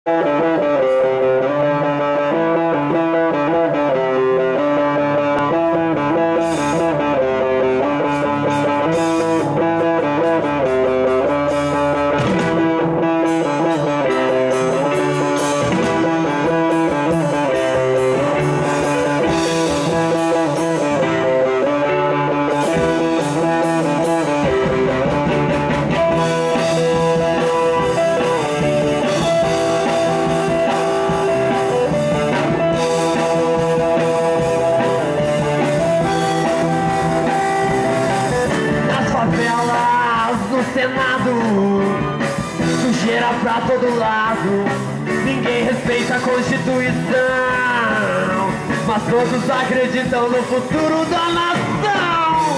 Senado, sujeira pra todo lado, ninguém respeita a Constituição, mas todos acreditam no futuro da nação.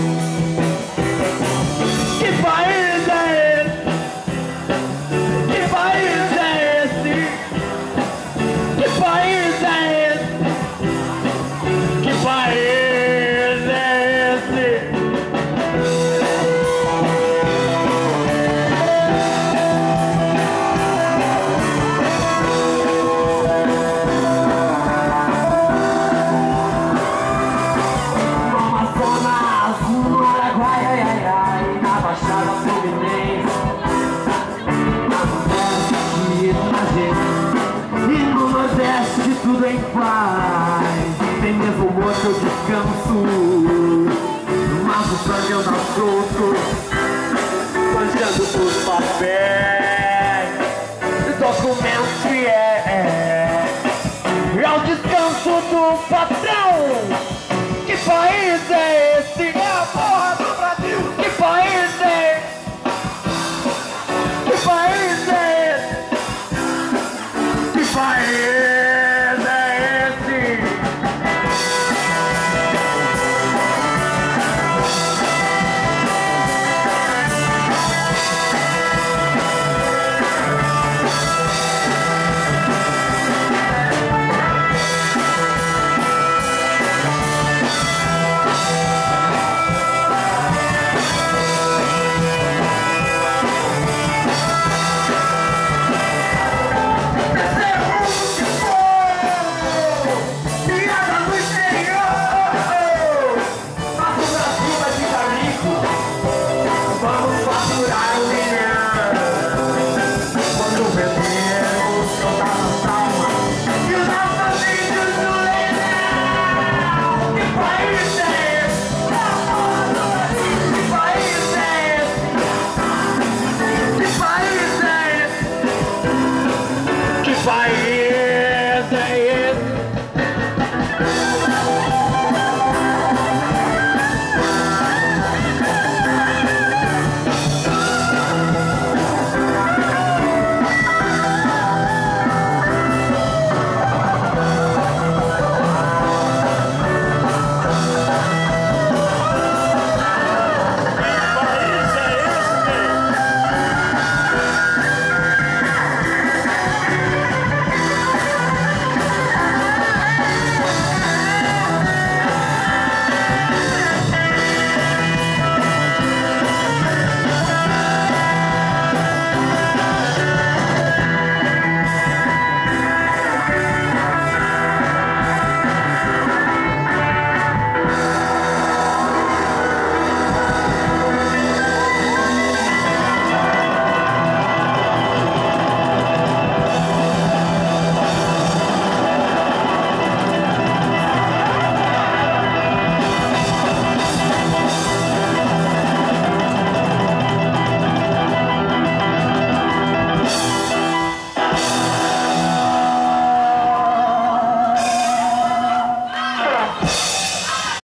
Que país é esse? Que país é esse? Que país é esse? Que país é esse? Tudo em paz, tem mesmo morto eu descanso, mas o sangue anda solto, manchando os papéis, documentos é o descanso do patrão. Que país é esse? É a porra do Brasil. Que país é esse? Que país é esse? Que país